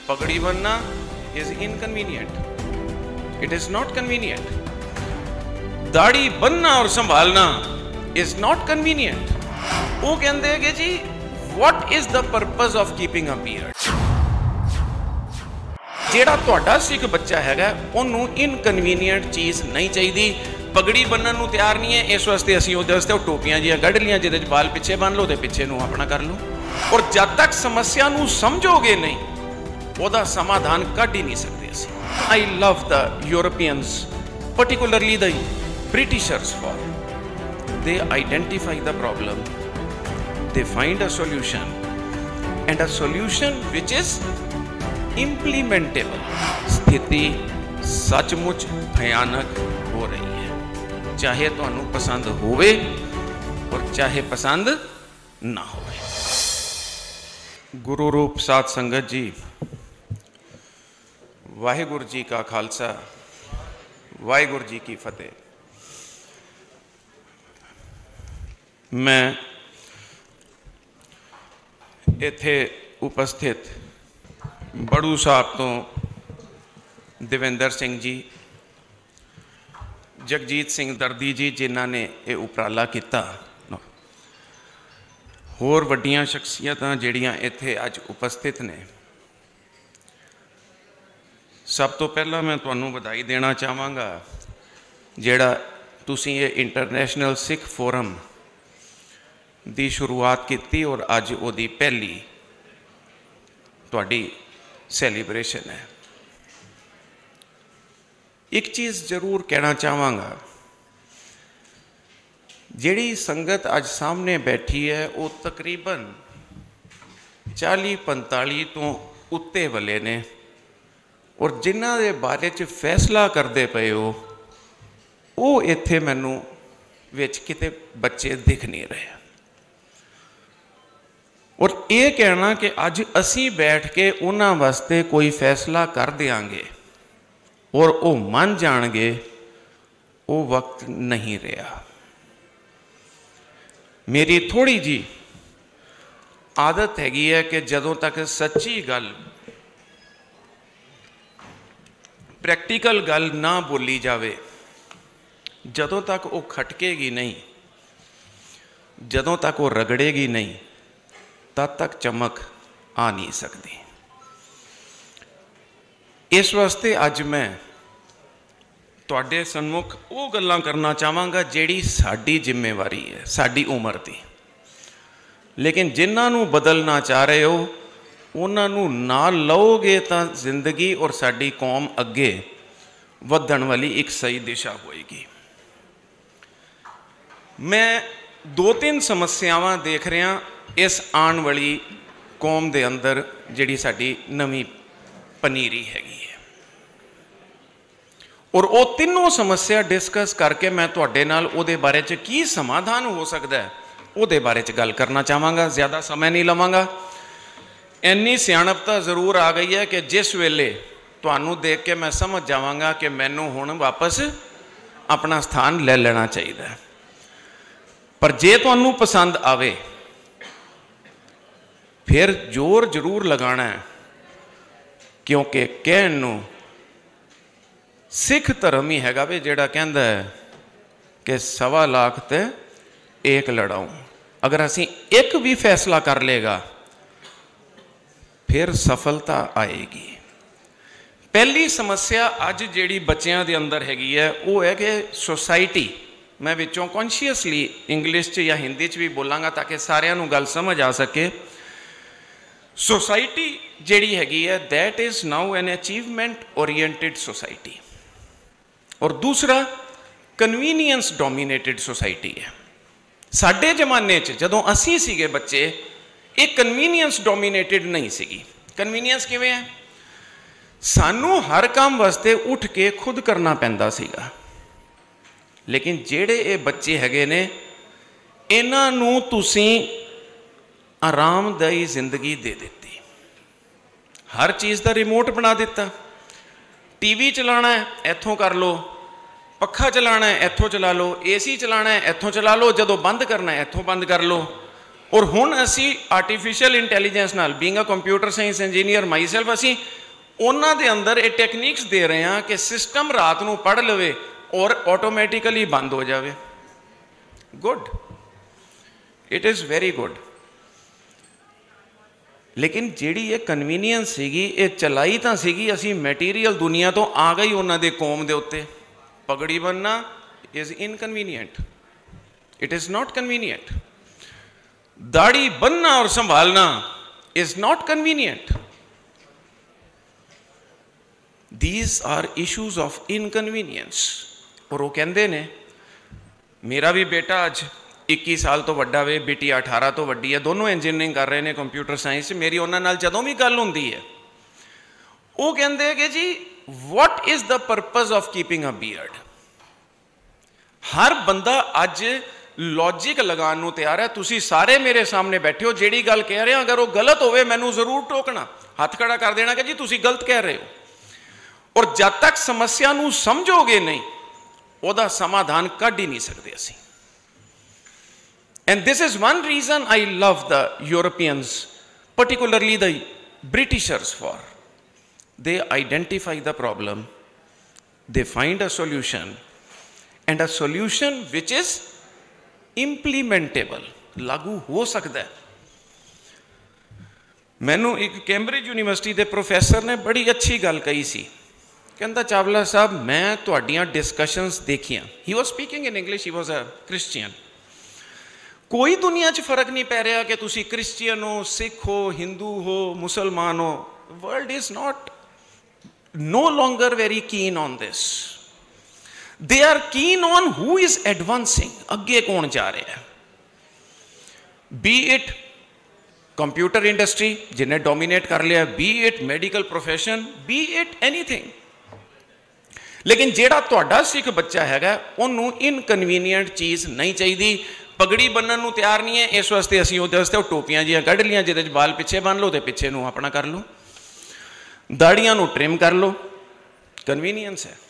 पगड़ी बनना is inconvenient, it is not convenient. दाढ़ी बनना और संभालना इज नॉट कन्वीनियंट। वो कहते हैं कि जी what is the purpose of keeping a beard. ਜਿਹੜਾ ਤੁਹਾਡਾ ਸਿੱਖ ਬੱਚਾ ਹੈਗਾ ਉਹਨੂੰ ਇਨਕਨਵੀਨੀਐਂਟ ਚੀਜ਼ ਨਹੀਂ ਚਾਹੀਦੀ, ਪਗੜੀ ਬੰਨਣ ਨੂੰ ਤਿਆਰ ਨਹੀਂ ਹੈ। ਇਸ ਵਾਸਤੇ ਅਸੀਂ ਉਹਦੇ ਵਾਸਤੇ ਉਹ ਟੋਪੀਆਂ ਜੀਆਂ ਕੱਢ ਲੀਆਂ ਜਿਹਦੇ 'ਚ ਬਾਲ ਪਿੱਛੇ ਬੰਨ ਲਓ ਤੇ ਪਿੱਛੇ ਨੂੰ ਆਪਣਾ ਕਰ ਲਓ। ਔਰ ਜਦ ਤੱਕ ਸਮੱਸਿਆ ਨੂੰ ਸਮਝੋਗੇ ਨਹੀਂ ਉਹਦਾ ਸਮਾਧਾਨ ਕੱਢ ਹੀ ਨਹੀਂ ਸਕਦੇ ਅਸੀਂ। I love the Europeans, particularly the Britishers, for they identify the problem, they find a solution, and a solution which is implementable। स्थिति सचमुच भयानक हो रही है, चाहे तुहानू पसंद होवे और चाहे पसंद ना होवे। गुरु रूप साध संगत जी, वाहिगुरु जी का खालसा, वाहिगुरु जी की फतेह। मैं इत्थे उपस्थित बड़ू साहब तो देवेंद्र सिंह जी, जगजीत सिंह दर्दी जी जिन्हों ने ये उपराला किया, होर वड्डियां शख्सियतां जिहड़ियां इत्थे अज उपस्थित ने, सब तो पहला मैं तुहानू बधाई देना चाहांगा जिहड़ा तुसीं ये इंटरनेशनल सिख फोरम दी शुरुआत की और अज उहदी पहली तुहाडी सैलीब्रेशन है। एक चीज़ जरूर कहना चाहांगा, जिहड़ी संगत अज सामने बैठी है वो तकरीबन 40-45 तो उत्ते वाले ने, और जिन्हां दे बारे च फैसला करते पे हो वो इत्थे मैनू विच किते बच्चे दिख नहीं रहे। और ये कहना कि अज असी बैठ के उन्हां वास्ते कोई फैसला कर देंगे और वो मन जाणगे, वो वक्त नहीं रहा। मेरी थोड़ी जी आदत हैगी है कि जदों तक सच्ची गल, प्रैक्टिकल गल ना बोली जावे, जदों तक वो खटकेगी नहीं, जदों तक वो रगड़ेगी नहीं, तद तक चमक आ नहीं सकती। इस वास्ते अज मैं तुहाडे सन्मुख वो गल्लां करना चाहांगा जिहड़ी साडी जिम्मेवारी है, साडी उम्र दी। लेकिन जिन्हां नूं बदलना चाह रहे हो उन्हां नूं नाल लओगे तां जिंदगी और साडी कौम अगे वधण वाली एक सही दिशा होएगी। मैं 2-3 समस्यावां देख रहा इस आने वाली कौम के अंदर जिहड़ी साडी नवीं पनीरी हैगी है, और वो तीनों समस्या डिस्कस करके मैं तुहाडे नाल उहदे बारे च की समाधान हो सकता है उहदे बारे च गल करना चाहांगा। ज़्यादा समय नहीं लवांगा। इन्नी सियाणपता जरूर आ गई है कि जिस वेले तुहानू देख के मैं समझ जावांगा कि मैनू हुण वापस अपना स्थान ले लेना चाहिए। पर जे तुहानू पसंद आवे फिर जोर जरूर लगाना है, क्योंकि कहण नूं सिख धर्म ही हैगा वे जिहड़ा कहंदा है कि 1.25 लाख ते एक लड़ाऊं। अगर असीं एक भी फैसला कर लेगा फिर सफलता आएगी। पहली समस्या अज जिहड़ी बच्चों के अंदर हैगी है वो है कि सोसाइटी, मैं विचों कॉन्शियसली इंग्लिश च या हिंदी च भी बोलांगा ताकि सारिਆਂ ਨੂੰ गल समझ आ सके। सोसाइटी जिहड़ी हैगी है that is now an achievement oriented society, और दूसरा कन्वीनियंस डोमीनेटेड सोसाइटी है। साडे जमाने च जदों असीं सीगे बच्चे एक कन्वीनियंस डोमीनेटेड नहीं सीगी। कन्वीनियंस किवें है? सानू हर काम वास्ते उठ के खुद करना पैंदा सीगा, लेकिन जेड़े ये बच्चे हैगे ने इन्हां नूं तुसीं आरामदाई जिंदगी दे दी। हर चीज़ का रिमोट बना दिता। टीवी चलाना है इत्थों कर लो, पखा चलाना है इत्थों चला लो, एसी चलाना है इत्थों चला लो, जदों बंद करना है इत्थों बंद कर लो। और हुण असी आर्टिफिशियल इंटैलीजेंस नाल being a computer science engineer myself असी उन्हां दे अंदर ये टैक्नीक्स दे रहे हैं कि सिस्टम रात नूं पढ़ लवे और ऑटोमैटिकली बंद हो जाए। Good, it is very good. लेकिन जिहड़ी ये कन्वीनियंस सीगी ये चलाई तां सीगी असी मैटीरियल दुनिया तो आ गई उन्हां दे कौम दे उत्ते। पगड़ी बनना is inconvenient, it is not convenient. दाढ़ी बनना और संभालना is not convenient. These are issues of inconvenience. और वो कहते ने, मेरा भी बेटा अज 21 साल तो वड्डा वे, बेटी 18 तो वड्डी है, दोनों इंजीनियरिंग कर रहे हैं कंप्यूटर साइंस। मेरी उन्हां नाल जदों भी गल हुंदी है वो कहते कि जी what is the purpose of keeping a beard. हर बंदा अज लॉजिक लगाने नूं तैयार है। तुसी सारे मेरे सामने बैठे हो, जिहड़ी गल कह रहे हो अगर वो गलत होवे मैनूं जरूर टोकना, हाथ खड़ा कर देना कि जी तुसी गलत कह रहे हो। और जब तक समस्या नूं समझोगे नहीं ਉਹਦਾ समाधान कढ़ ही नहीं सकते असी। And this is one reason I love the Europeans, particularly the Britishers, for they identify the problem, they find a solution, and a solution which is implementable, लागू हो सकता है। मैनू एक कैम्ब्रिज यूनिवर्सिटी के प्रोफैसर ने बड़ी अच्छी गल कही सी। कहता चावला साहब मैं तुहाड़ियां डिस्कशनस देखियां। He was speaking in English, he was a Christian. कोई दुनिया च फर्क नहीं पै रहा कि तुसी क्रिश्चियन हो, सिख हो, हिंदू हो, मुसलमान हो। World is not no longer very keen on this. They are keen on who is advancing, अगे कौन जा रहा है। बी इट कंप्यूटर इंडस्ट्री जिन्हें डोमीनेट कर लिया, be it medical profession, be it anything. लेकिन जेड़ा तुहाडा सिख बच्चा हैगा उन्होंने इनकन्वीनियंट चीज़ नहीं चाहिए। पगड़ी बनने नूं तैयार नहीं है, इस वास्ते असीं उहदे वास्ते टोपियां जिहां कढ़ लियां जिहदे च बाल पिछे बन लो तो पिछे नूं अपना कर लो, दाड़ियां नूं ट्रिम कर लो। कन्वीनियंस है।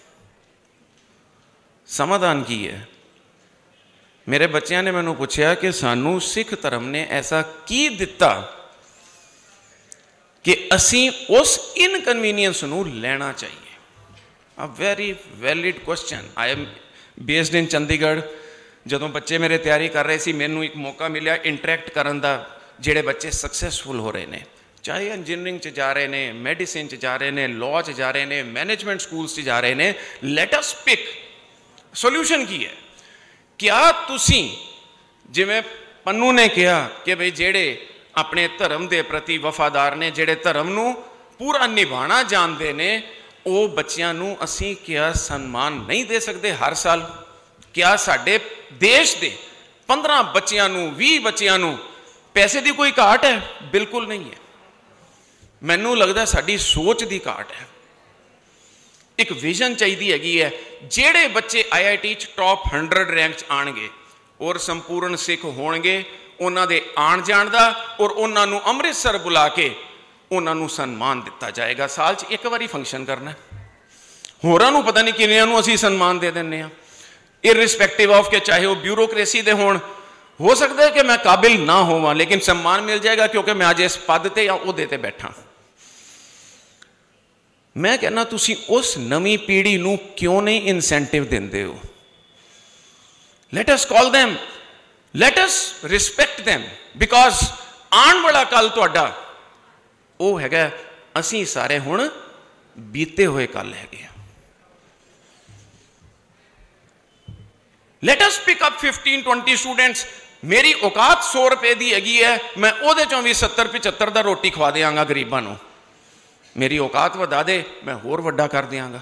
समाधान की है? मेरे बच्चों ने मैनूं पूछा कि सानू सिख धर्म ने ऐसा की दिता कि असीं उस इनकन्वीनियंस नूं लेना चाहिए। A very valid question. I am based in Chandigarh. जदों बच्चे मेरे तैयारी कर रहे सी मैनूं एक मौका मिलिया इंटरैक्ट करन दा। जिहड़े बच्चे सक्सैसफुल हो रहे हैं, चाहे इंजीनियरिंग च जा रहे हैं, मेडिसिन च जा रहे हैं, लॉ च जा रहे हैं, मैनेजमेंट स्कूल्स च जा रहे हैं, लेट अस पिक सोल्यूशन की है। क्या तुसी जिवें पन्नू ने कहा कि भाई जेड़े अपने धर्म के प्रति वफादार ने, जेड़े धर्म नूं पूरा निभाना जानते ने, वो बच्चों नूं असीं क्या सन्मान नहीं दे सकते हर साल? क्या साडे देश के 15 बच्चों नूं 20 बच्चों नूं पैसे की कोई घाट है? बिल्कुल नहीं है। मैनूं लगदा साडी सोच की घाट है। एक विजन चाहिए हैगी है। जेड़े बच्चे IIT च टॉप 100 रैंक च आणगे और संपूर्ण सिख होणगे, उन्हां दे आण जाण दा और उन्हां नूं अमृतसर बुला के उन्हां नूं सन्मान दिता जाएगा। साल च एक बारी फंक्शन करना। होरां नूं पता नहीं किन्नियां नूं असीं सन्मान दे दिंदे आ, इररिस्पैक्टिव ऑफ के चाहे वो ब्यूरोक्रेसी दे होण। हो सकता है कि मैं काबिल ना होवां लेकिन सम्मान मिल जाएगा क्योंकि मैं अज इस पद ते या ओहदे ते बैठा। मैं कहना तुसी उस नवी पीढ़ी नूं क्यों नहीं इंसेंटिव देंदे हो? Let us call them, let us respect them, because आने वाला कल तुहाडा वो हैगा असीं सारे हुण बीते हुए कल हैगे। Let us pick up 15-20 students. मेरी औकात 100 रुपए की हैगी है, मैं ओहदे चों भी 70-75 दा रोटी खवा देंगा गरीबां नूं। मेरी औकात वधा दे, मैं होर वड्डा कर देंगा।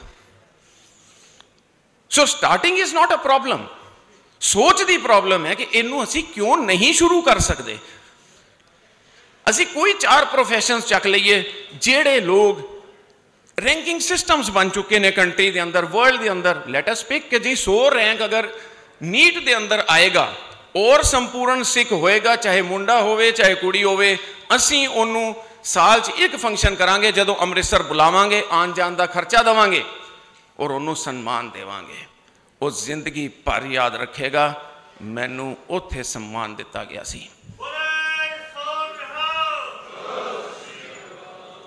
So starting is not a problem. सोच की प्रॉब्लम है कि इनू असी क्यों नहीं शुरू कर सकते। असी कोई 4 प्रोफैशनस चक लीए जेड़े लोग रैंकिंग सिस्टम्स बन चुके हैं कंट्री के अंदर, वर्ल्ड के अंदर। लेट अस पिक कि जी 100 रैंक अगर नीट के अंदर आएगा और संपूर्ण सिख होएगा, चाहे मुंडा होवे चाहे कुड़ी होवे, असी उन्होंने साल च एक फंक्शन करांगे जदों अमृतसर बुलावांगे, आन जान का खर्चा देवांगे और उन्होंने सन्मान देवांगे। वो जिंदगी भर याद रखेगा मैनू उत्थे सम्मान दिता गया सी।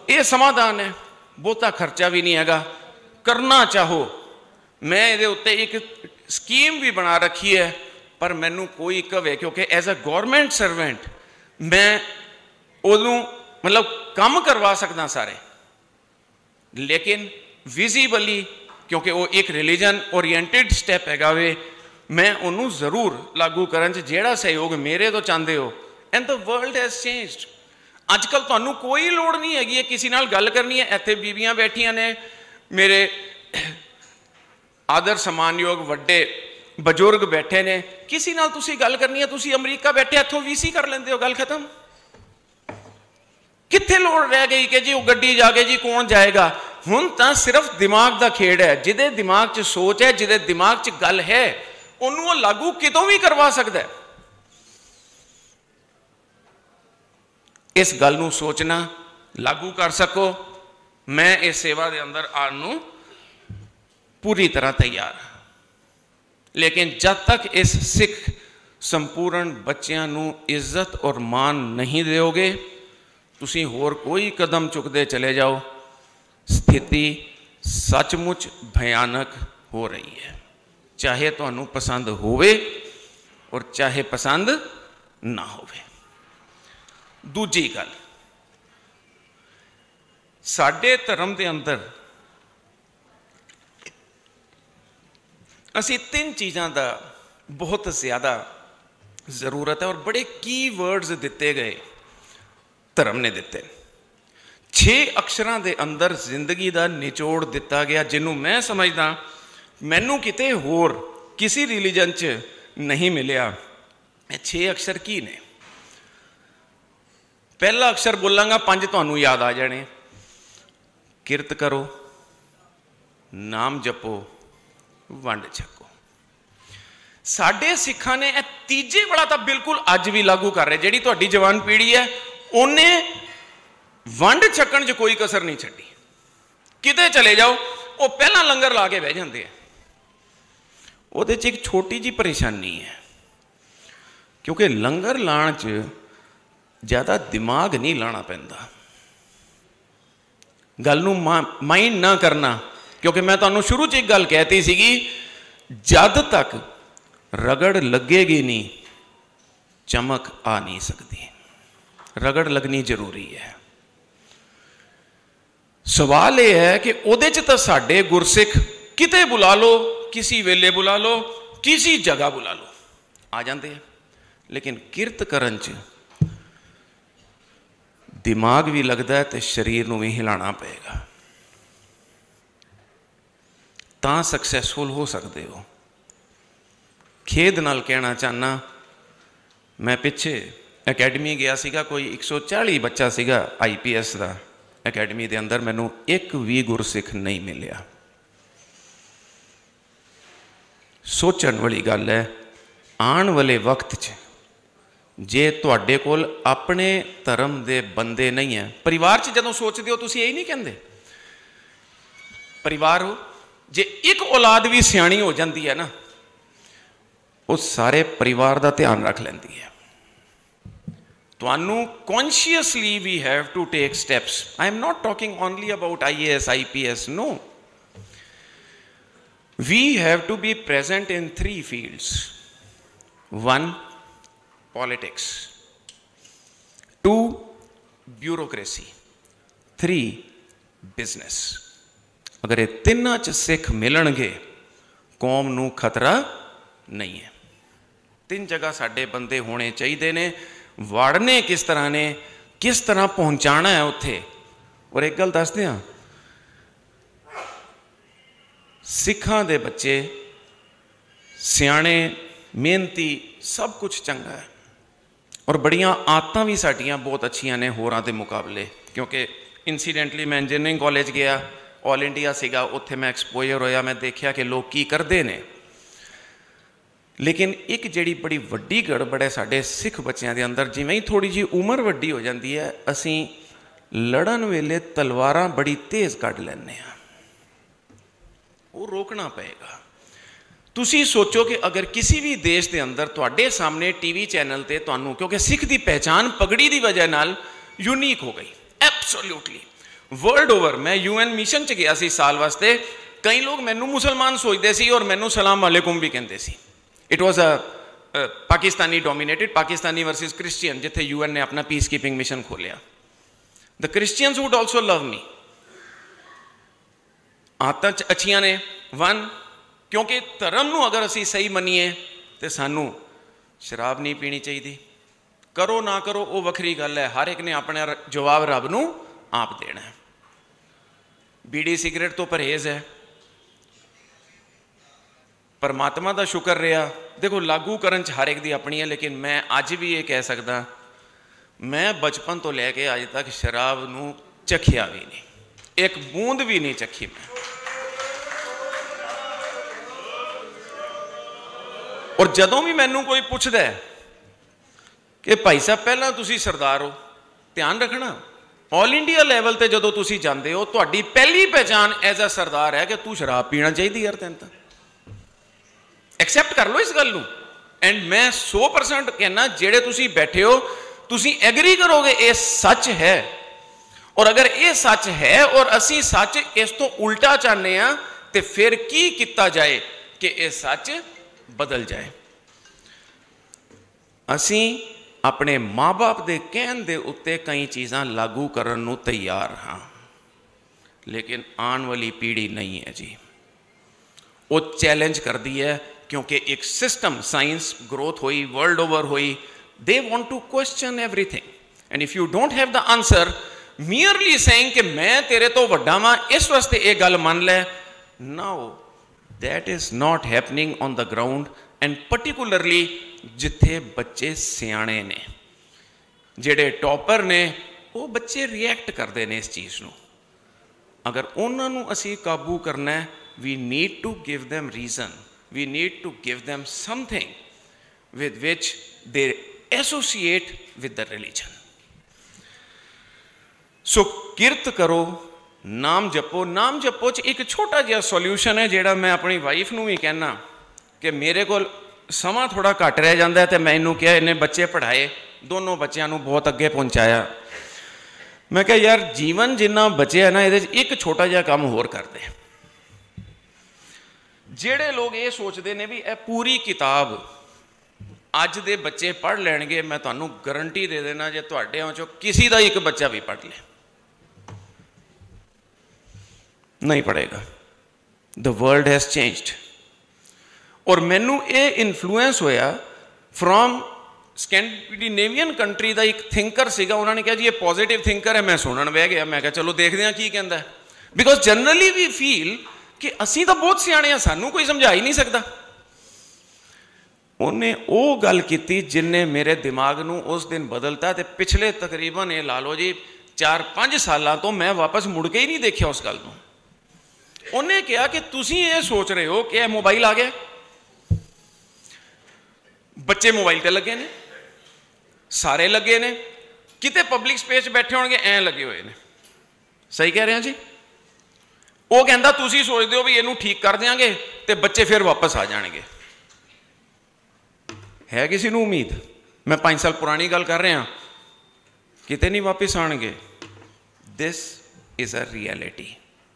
ये समाधान है, बहुता खर्चा भी नहीं हैगा। करना चाहो, मैं ये उत्ते एक स्कीम भी बना रखी है, पर मैनू कोई कहे, क्योंकि एज अ गौरमेंट सर्वेंट मैं उदों मतलब काम करवा सकदा सारे, लेकिन विजिबली क्योंकि वो एक रिलीजन ओरिएंटेड स्टैप हैगा वे, मैं उन्होंने जरूर लागू करन च जेड़ा सहयोग मेरे तो चाहते हो। And the world has changed. अजकल तुहानू कोई लोड़ नहीं हैगी किसी नाल गल करनी है। इत्थे बीबियां बैठियां ने, मेरे आदर सम्मानयोग वड्डे बजुर्ग बैठे ने, किसी नाल तुसी गल करनी है, तुसी अमरीका बैठे इत्थों वीसी कर लेंदे हो, गल खत्म। कित्थे लोड़ रह गई कि जी वो गड्डी जाके जी कौन जाएगा। हुण तां सिर्फ दिमाग दा खेड़ है। जिहदे दिमाग च सोच है, जिहदे दिमाग च गल है, उन्होंने वो लागू कितों भी करवा सकता है। इस गल नूं सोचना, लागू कर सको, मैं इस सेवा के अंदर आने नूं पूरी तरह तैयार। लेकिन जब तक इस सिख संपूर्ण बच्चों नूं इज्जत और मान नहीं दोगे, तुसी होर कोई कदम चुकते चले जाओ, स्थिति सचमुच भयानक हो रही है। चाहे तुहानू पसंद होवे और चाहे पसंद ना होवे। दूजी गल, साडे धर्म के अंदर असी तीन चीज़ों का बहुत ज़्यादा ज़रूरत है और बड़े की वर्ड्स दिते गए, धर्म ने दिते। 6 अक्षरां दे अंदर जिंदगी का निचोड़ दिता गया, जिन्हों मैं समझदा मैनू किते होर किसी रिलीजन च नहीं मिलिया। 6 अक्षर की ने? पहला अक्षर बोलांगा, 5 तुहानू याद आ जाने। किरत करो, नाम जपो, वंड छको। साडे सिखां ने तीजे वाला तो बिल्कुल अज भी लागू कर रहे। जिहड़ी तुहाडी जवान पीढ़ी है उन्हें वंड छकण च कोई कसर नहीं छड्डी। किते चले जाओ वो पहला लंगर ला के बह जाते हैं। उहदे च एक छोटी जी परेशानी है, क्योंकि लंगर लाण च ज़्यादा दिमाग नहीं लाना पैंदा। गल नूं माइंड ना करना, क्योंकि मैं तुहानूं शुरू च एक गल कहती सीगी, जद तक रगड़ लगेगी नहीं चमक आ नहीं सकती। रगड़ लगनी जरूरी है। सवाल यह है कि उहदे च तां साडे गुरसिख किते बुला लो, किसी वेले बुला लो, किसी जगह बुला लो, आ जाते हैं। लेकिन किरत करन च दिमाग भी लगता है तो शरीर नूं भी हिलाना पेगा, तां सक्सैसफुल हो सकते हो। खेद नाल कहना चाहना, मैं पिछे अकैडमी गया सीगा, कोई 140 बच्चा सीगा IPS का। अकैडमी के अंदर मैनू एक भी गुरसिख नहीं मिलिया। सोचण वाली गल है, आने वाले वक्त च जे तुहाडे कोल अपने धर्म दे बंदे नहीं है, परिवार च जदों सोचते हो तुसीं यही नहीं कहंदे, परिवार हो जे एक औलाद भी सियाणी हो जाती है ना, वो सारे परिवार का ध्यान रख लैंदी है। तुहानू consciously we have to take steps. I am not talking only about IAS IPS, no, we have to be present in 3 fields. 1, politics. 2, bureaucracy. 3, business. अगर ये तीनों च सिख मिलणगे, कौम नू खतरा नहीं है। 3 जगह साडे बंदे होने चाहिए ने। वाड़ने किस तरह ने, किस तरह पहुंचाना है उत्थे। और एक गल दस दियां, सिखां दे बच्चे सियाणे, मेहनती, सब कुछ चंगा है और बड़ियां आदतां भी साडियां बहुत अच्छियां ने होरां दे मुकाबले। क्योंकि इंसीडेंटली मैं इंजीनियरिंग कॉलेज गया, ऑल इंडिया सीगा, उत्थे मैं एक्सपोजर होया, मैं देखा कि लोग की करते ने। लेकिन एक जिहड़ी बड़ी वड्डी गड़बड़ है साडे सिख बच्चों के अंदर, जिवें ही थोड़ी जी उम्र वड्डी हो जाती है, असीं लड़न वेले तलवारां बड़ी तेज़ कढ लैंदे आ। वो रोकना पएगा। तुसी सोचो कि अगर किसी भी देश के अंदर तुहाडे सामने TV चैनल ते तुहानू, क्योंकि सिख की पहचान पगड़ी की वजह नाल यूनीक हो गई, एब्सोल्यूटली वर्ल्ड ओवर मैं UN मिशन च गया सी साल वास्ते, कई लोग मैनू मुसलमान सोचते सी और मैनू सलाम वालेकुम भी कहते सी। It was a Pakistani dominated, Pakistani versus Christian, जिथे UN ने अपना पीस कीपिंग मिशन खोलिया। The Christians would also love me. आदत अच्छियां ने, वन क्योंकि धर्म नू अगर असी सही मनीए तो सानू शराब नहीं पीनी चाहिए। करो ना करो वो वखरी गल है, हर एक ने अपना जवाब रब नू आप देना है। बीड़ी सिगरेट तो परहेज है। परमात्मा का शुक्र रहा, देखो लागू करन च हर एक दी अपनी है, लेकिन मैं अज भी ये कह सकदा मैं बचपन तो लैके अज तक शराब नू चखिया भी नहीं, एक बूंद भी नहीं चखी मैं। और जदों भी मैनू कोई पुछदा है कि भाई साहब पहला तुसी सरदार हो, ध्यान रखना ऑल इंडिया लैवल ते जदों तुसी जांदे हो, तुहाडी पहली पहचान एज अ सरदार है कि तू शराब पीना चाहिए यार, तेन तां एक्सैप्ट कर लो इस गल नू। एंड मैं 100% कहना, जेड़े तुसी बैठे हो तुसी एग्री करोगे ये सच है। और अगर ये सच है और असी सच इस तो उल्टा चाहते हैं तो फिर की किया जाए कि यह सच बदल जाए। असी अपने माँ बाप के कहन दे उत्ते कई चीज़ां लागू करन नूं तैयार हाँ, लेकिन आने वाली पीढ़ी नहीं है जी, वो चैलेंज कर दी है। क्योंकि एक सिस्टम साइंस ग्रोथ हुई, वर्ल्ड ओवर हुई, they want to question everything. And if you don't have the answer, merely saying कि मैं तेरे तो वड्डा वां इस वास्ते ये गल मान ले, now that is not happening on the ground. And particularly जिथे बच्चे सियाणे ने, जेड़े टॉपर ने, वो बच्चे रिएक्ट करते हैं इस चीज़ नूं। अगर उन्होंने असी काबू करना है, we need to give them reason, we need to give them something with which they associate with the religion. So किरत करो, नाम जपो। नाम जपो च एक छोटा जिहा सॉल्यूशन है जेड़ा मैं अपनी वाइफ नूं भी कहना कि मेरे को समा थोड़ा घट रह जाता है, तो मैं इन्हूं कहा, इन्हें बच्चे पढ़ाए, दोनों बच्चों नूं बहुत अगे पहुँचाया। मैं कहा यार जीवन जिन्ना बचे है ना, ये एक छोटा जिहा काम होर कर दे। जेड़े लोग ये सोचते हैं भी यह पूरी किताब अज दे बच्चे पढ़ लैणगे, मैं तुहानूं गारंटी दे देना जे तुहाडे चों किसी दा एक बच्चा भी पढ़ ले, नहीं पढ़ेगा। The world has changed. और मैनू ये इन्फ्लुएंस होया फ्रॉम स्कैंडिनेवियन कंट्री का एक थिंकर सीगा, उन्होंने कहा जी ये पॉजिटिव थिंकर है, मैं सुनन बह गया। मैं कहा चलो देखते हैं की कहता है, बिकॉज जनरली वी फील कि असी तो बहुत सियाणे हैं, सानू कोई समझा ही नहीं सकता। उन्हें वो गल की जिन्हें मेरे दिमाग नूं उस दिन बदलता, तो पिछले तकरीबन ये ला लो जी 4-5 साल तो मैं वापस मुड़ के ही नहीं देखा उस गल नूं। उन्हें कहा कि तुसी ये सोच रहे हो कि मोबाइल आ गया, बच्चे मोबाइल ते लगे ने, सारे लगे ने, किते पब्लिक स्पेस बैठे होंगे ऐ लगे हुए ने, सही कह रहे हैं जी। वो कहता तुसी सोचते हो भी इनू ठीक कर देंगे तो बच्चे फिर वापस आ जाएंगे। है किसी को उम्मीद? मैं 5 साल पुरानी गल कर रहा, किते नहीं वापस आएंगे। This is a reality.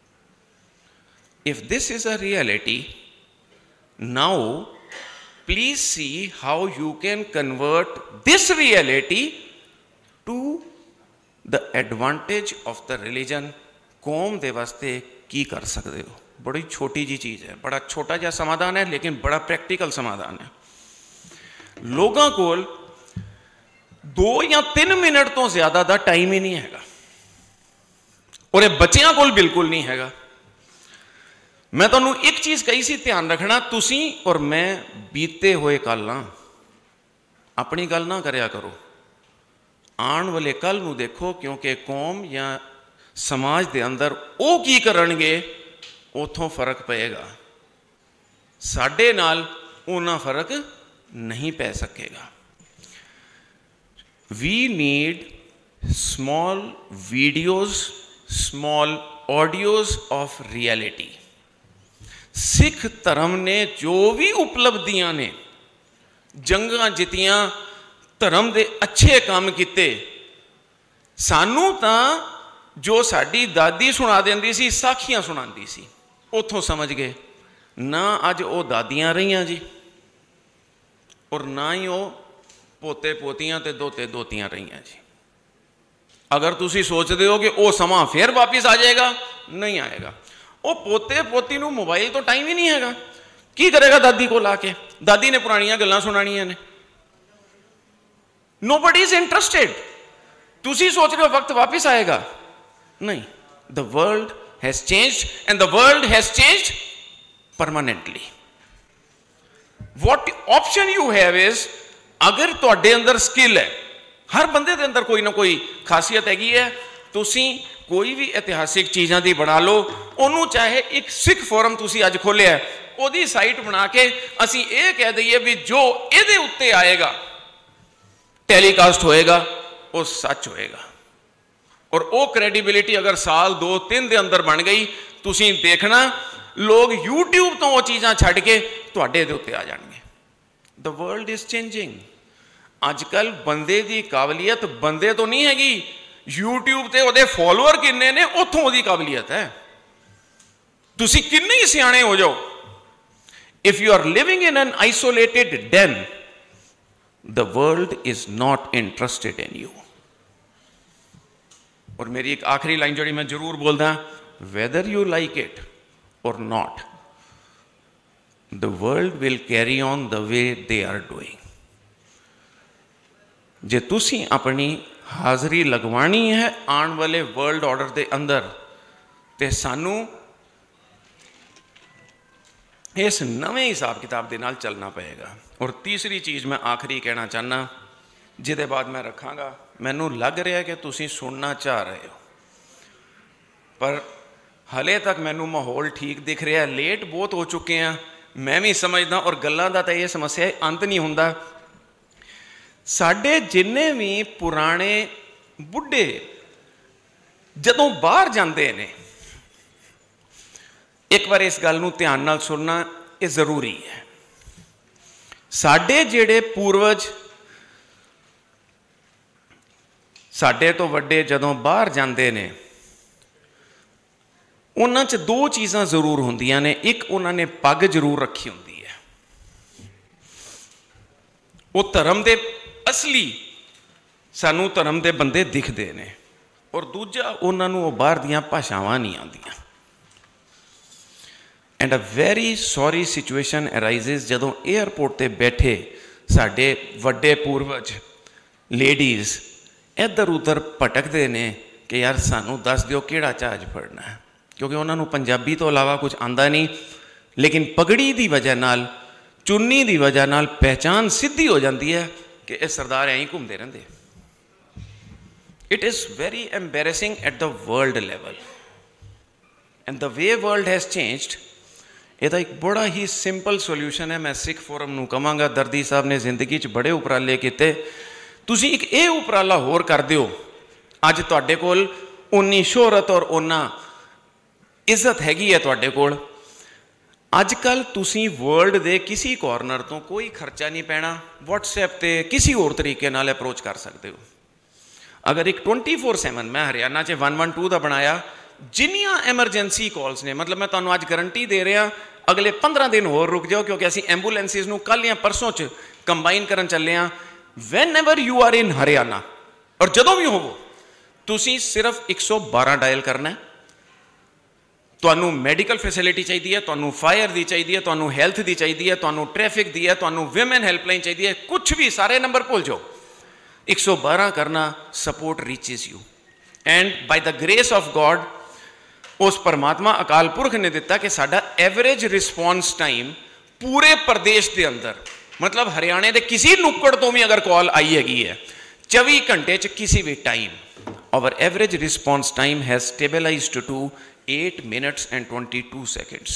If this is a reality, now please see how you can convert this reality to the advantage of the religion. कौम दे वास्ते की कर सकते हो? बड़ी छोटी जी चीज़ है, बड़ा छोटा जिहा समाधान है, लेकिन बड़ा प्रैक्टिकल समाधान है। लोगों को 2 या 3 मिनट तो ज्यादा का टाइम ही नहीं है, और ये बच्चों को बिल्कुल नहीं है। मैं तुहानूं एक चीज़ कही सी, ध्यान रखना, तुसी और मैं बीते हुए कल ना अपनी गल ना करया करो, आने वाले कल नूं देखो, क्योंकि कौम या समाज के अंदर वो की करनगे उथों फर्क पेगा, साडे नाल उन्ना फर्क नहीं पै सकेगा। We need small videos, small audios of reality. Sikh धर्म ने जो भी उपलब्धियां ने, जंगां जितियां, धर्म के अच्छे काम किते, सानू तां जो साडी दादी सुना देंदी सी, साखियां सुनांदी सी, उतों समझ गए ना अज वो दादियां रहियां जी, और ना ही वो पोते पोतियां ते दोते दोतियां रहियां जी। अगर तुसी सोचते हो कि वो समा फिर वापिस आ जाएगा, नहीं आएगा। वो पोते पोती नूं मोबाइल तो टाइम ही नहीं हैगा, की करेगा दादी को ला के? दादी ने पुरानियां गल्लां सुनानियां ने, नोबडी इज इंटरेस्टेड। तुसी सोच रहे हो वक्त वापिस आएगा, नहीं। The world has changed and the world has changed permanently. What option you have is, अगर तुहाडे अंदर स्किल है, हर बंदे के अंदर कोई ना कोई खासियत हैगी है, तुसी कोई भी इतिहासिक चीज़ों की बना लो, उन्होंने चाहे एक सिख फोरम तुसी अज खोलिया है, ओदी साइट बना के असी ये कह दईए भी जो ये उत्ते आएगा टेलीकास्ट होएगा वो सच होएगा। और वो क्रेडिबिलिटी अगर साल 2-3 के अंदर बन गई, तुसी देखना लोग यूट्यूब तो वो चीज़ां छड्ड के तुहाडे दे उत्ते आ जाएंगे। The world is changing. अजकल बंदे की काबलियत बंदे तो नहीं हैगी, यूट्यूब ते ओदे फॉलोअर किन्ने ने, उत्थों ओदी काबलियत है। तुसी किन्ने ही सियाणे हो जाओ, if you are living in an isolated den, the world is not interested in you. और मेरी एक आखिरी लाइन जोड़ी मैं जरूर बोलदा, whether you like it or not, the world will carry on the way they are doing. जे तुसी अपनी हाज़री लगवानी है आने वाले वर्ल्ड ऑर्डर के अंदर, तो सानू इस नवे हिसाब किताब के नाल चलना पएगा। और तीसरी चीज़ मैं आखिरी कहना चाहना, जिदे बाद मैं रखांगा, मैनू लग रहा है कि तुसी सुनना चाह रहे हो, पर हले तक मैनू माहौल ठीक दिख रहा है। लेट बहुत हो चुके हैं, मैं भी समझदा, और गल्लां दा तां ये समस्या अंत नहीं हुंदा। साडे जिन्ने भी पुराने बुढ़े जदों बाहर जाते ने, एक बार इस गल नूं ध्यान नाल सुनना, ये जरूरी है। साडे जेड़े पूर्वज, साडे तो वड्डे जदों बाहर जाते ने, उन्हां च दो चीज़ां जरूर होंदियां ने। एक, उन्होंने पग जरूर रखी होंदी है, वो धर्म दे असली सानू धर्म के बंदे दिखते हैं। और दूजा, उन्होंने बाहर दियां भाषावां नहीं आंदियां। And a very sorry situation arises जदों एयरपोर्ट पर बैठे साडे वड्डे पूर्वज लेडीज़ इधर उधर भटकते हैं कि यार सानू दस दिओ किहड़ा जहाज फड़ना है, क्योंकि उन्होंने पंजाबी तो इलावा कुछ आंदा नहीं। लेकिन पगड़ी की वजह नाल, चुन्नी की वजह नाल पहचान सीधी हो जाती है कि ये सरदार ऐं घूमते रहते। It is very embarrassing at the world level, and the way world has changed. यदा एक बड़ा ही सिंपल सोल्यूशन है। मैं सिख फोरम नूं कहांगा, दर्दी साहब ने जिंदगी च बड़े उपराले किए, तुसीं एक ये उपराला होर कर दिओ। अज तुहाडे कोल उन्नी शोहरत और उन्ना इज्जत हैगी है तुहाडे कोल। अजकल तुसी वर्ल्ड के किसी कॉर्नर तो कोई खर्चा नहीं पैना, व्हाट्सएप ते किसी और तरीके नाल अप्रोच कर सकते हो। अगर एक 24/7 मैं हरियाणा च 112 का बनाया, जिन्नियां एमरजेंसी कॉल्स ने, मतलब मैं तुहानूं अज गारंटी दे रहा, अगले 15 दिन होर रुक जाओ, क्योंकि असीं एंबूलेंसिस नूं कल या परसों च कंबाइन करन चले हैं। Whenever you are in Haryana, और जदों भी होवो, तुसीं सिर्फ 112 डायल करना है। तुहानूं मैडिकल फैसिलिटी चाहिए है, तुहानूं फायर दी चाहिए है, तुहानूं हैल्थ दी चाहिए है, तुहानूं ट्रैफिक दी है, तुहानूं विमेन हैल्पलाइन चाहिए है, कुछ भी, सारे नंबर भूल जाओ। 112 करना, support reaches you. And by the grace of God, उस परमात्मा अकाल पुरख ने दिता कि साडा एवरेज रिस्पॉन्स टाइम पूरे प्रदेश के अंदर, मतलब हरियाणे के किसी नुक्कड़ तो भी अगर कॉल आई हैगी है 24 घंटे च किसी भी time, our average response time has stabilized to 8 minutes and 22 seconds।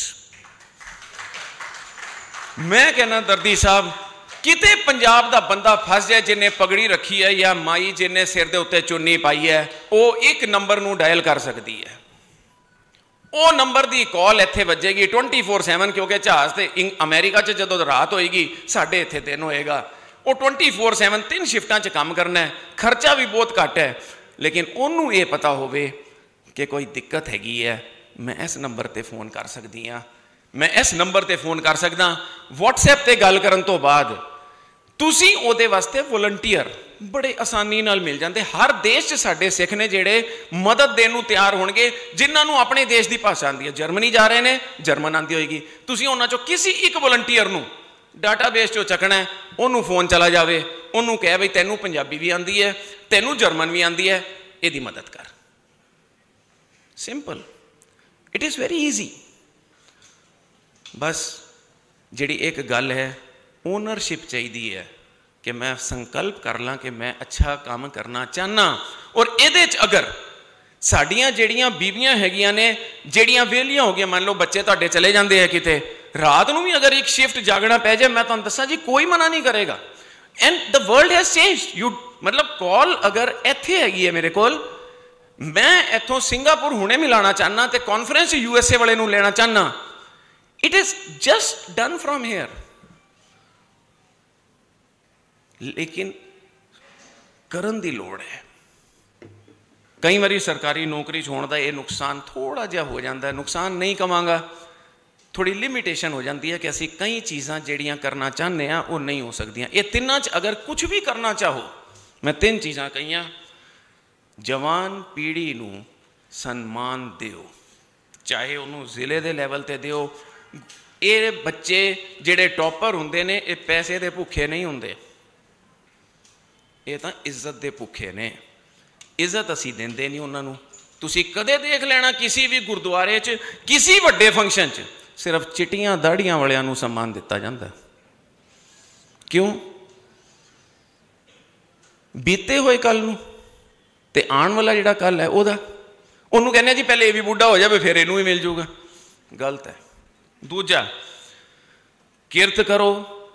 मैं कहना दर्दी साहब, किते पंजाब का बंदा फस जाए जिन्हें पगड़ी रखी है, या माई जिन्हें सिर के उत्ते चुन्नी पाई है, वो एक नंबर नूं डायल कर सकती है। वो नंबर की कॉल इत्थे वजेगी 24/7, क्योंकि जहाज से अमेरिका च जदों रात होएगी, साढ़े इत्थे दिन होएगा। वो 24/7 3 शिफ्टां च काम करना है, खर्चा भी बहुत घट है। लेकिन उन्होंने ये पता होवे कि कोई दिक्कत हैगी है, मैं इस नंबर ते फोन कर सकती हाँ, मैं इस नंबर ते फोन कर सकदा। WhatsApp ते गल करन तो बाद तुसी ओदे वास्ते वॉलंटियर बड़े आसानी नाल मिल जाते। हर देश च साडे सिख ने जिहड़े मदद देण नूं तैयार होणगे, जिन्हां नूं अपने देश की भाषा आती है। जर्मनी जा रहे हैं, जर्मन आती होएगी, तुसी उन्हां चों किसी एक वॉलंटियर नूं डाटाबेस चों चकना है, उन्होंने फोन चला जाए, उन्होंने कह बई तैनूं पंजाबी भी आती है, तैनूं जर्मन भी आती है, इहदी मदद कर। Simple, it is very easy. बस जिहड़ी एक गल है, ओनरशिप चाहिए है कि मैं संकल्प कर ला कि मैं अच्छा काम करना चाहना। और इहदे च अगर साडियां जिहड़ियां बीबियां हैगियां ने, जिहड़ियां वेलियां हो गई, मान लो बच्चे तुहाडे चले जाते हैं किते, रात को भी अगर एक शिफ्ट जागना पै जाए, मैं तुहानूं दस्सां जी कोई मना नहीं करेगा। And the world has changed. You मतलब कॉल अगर इत्थे हैगी है मेरे कोल, मैं इत्थों सिंगापुर हुणे मिलाना चाहना तो कॉन्फ्रेंस USA वाले नूं लेना चाहना, it is just done from here. लेकिन करन दी लोड़ है। कई बारी सरकारी नौकरी होने का यह नुकसान थोड़ा जिहा हो जाता है, नुकसान नहीं कवांगा, थोड़ी लिमिटेशन हो जाती है कि असी कई चीज़ां जिहड़ियां करना चाहते हैं वो नहीं हो सकदियां। ये तिन्नां च अगर कुछ भी करना चाहो, मैं 3 चीज़ां कहियां। जवान पीढ़ी नूं सन्मान दिओ, चाहे उन्होंने जिले के लैवल ते दिओ। ये बच्चे जिहड़े टॉपर हुंदे ने, ये पैसे दे भुखे नहीं हुंदे, ये तो इज्जत दे भुखे ने। इज्जत असी देंदे नहीं उन्होंने। तुसी कदे देख लेना किसी भी गुरुद्वारे च, किसी वड्डे फंक्शन च, सिर्फ चिट्टियां दाड़ियां वालियां नूं सम्मान दिता जाता। क्यों? बीते हुए कल नूं ते आने वाला जिहड़ा कल है ओहदा, उन्होंने कहने जी पहले ये भी बुढ़ा हो जाए फिर इनू ही मिल जाऊगा। गलत है। दूजा, किरत करो,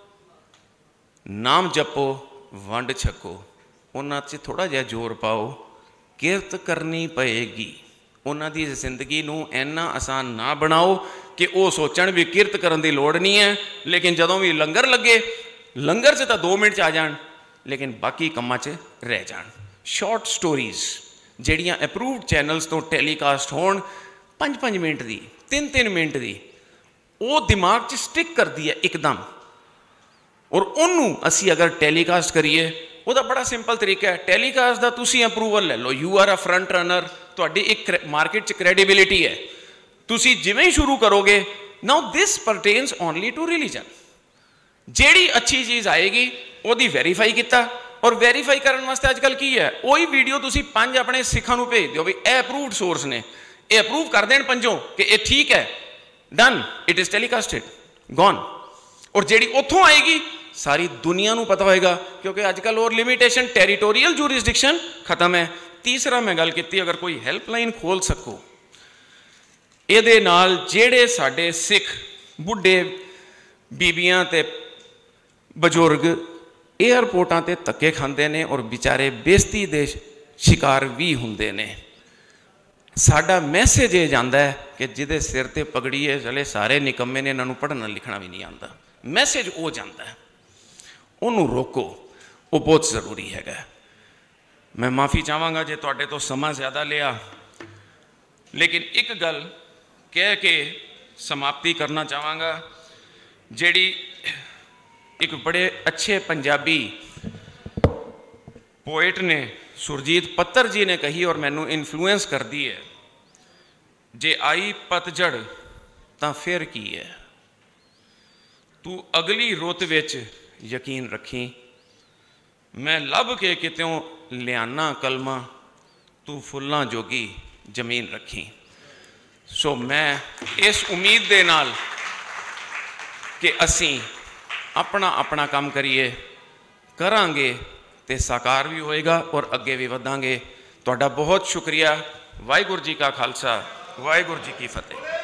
नाम जपो, वंड छको। उन्हां च थोड़ा जिहा जोर पाओ, किरत करनी पएगी। उन्हां दी जिंदगी नूं इन्ना आसान ना बनाओ कि वो सोचण भी किरत करन दी लोड़ नहीं है, लेकिन जदों भी लंगर लगे, लंगर च तां 2 मिनट च आ जाण, लेकिन बाकी कम्मां च रह जाण। शॉर्ट स्टोरीज जिहड़ियां अप्रूवड चैनल्स तो टैलीकास्ट होण, 5-5 मिनट दी, 3-3 मिनट दी, वो दिमाग च स्टिक करती है एकदम। और उन्होंने असी अगर टैलीकास्ट करिए, वह बड़ा सिंपल तरीका है। टैलीकास्ट का तुसी अप्रूवल ले लो, you are a front runner, तुहाडी एक मार्केट च क्रैडिबिलिटी है। तुसी जिवें ही शुरू करोगे, now this pertains only to religion. जिहड़ी अच्छी चीज़ आएगी वही वेरीफाई किया, और वेरीफाई करने वास्ते अजकल की है, वही वीडियो तुसी 5 अपने सिखां नूं भेज दिओ भी ये अप्रूवड सोर्स ने, ये अप्रूव कर देण 5 कि ये ठीक है, done, it is telecasted, gone. और जिहड़ी उत्थों आएगी सारी दुनिया नूं पता होएगा, क्योंकि अजकल और लिमिटेशन टेरीटोरीयल जूरिसडिक्शन खत्म है। तीसरा मैं गल कीती, अगर कोई हैल्पलाइन खोल सको, इहदे नाल जिहड़े साडे सिख बुढ़े बीबियां ते बजुर्ग एयरपोर्टां ते धक्के खांदे ने और बेचारे बेइज्जती दे शिकार भी हुंदे ने, साडा मैसेज ये जांदा है कि जिहदे सिर ते पगड़ी है चले सारे निकम्मे ने, इन्हां नूं पढ़ना लिखना भी नहीं आंदा। मैसेज वो जांदा है, उन्होंने रोको, वो बहुत जरूरी है। मैं माफ़ी चाहांगा जे तुहाडे तो समा ज़्यादा लिया, लेकिन एक गल कह के समाप्ति करना चाहांगा, जिहड़ी एक बड़े अच्छे पंजाबी पोएट ने सुरजीत पत्तर जी ने कही और मैनू इन्फ्लुएंस कर दी है। जे आई पतझड़ तां फिर की है, तू अगली रुत विच यकीन रखी, मैं लभ के कितों लियाना कलमा, तू फुल्लां जोगी जमीन रखी। सो मैं इस उम्मीद दे नाल कि असी अपना अपना काम करिए, करांगे ते साकार भी होएगा और अगे भी वधांगे। तुहाडा बहुत शुक्रिया। वाहिगुरू जी का खालसा, वाहिगुरू जी की फतेह।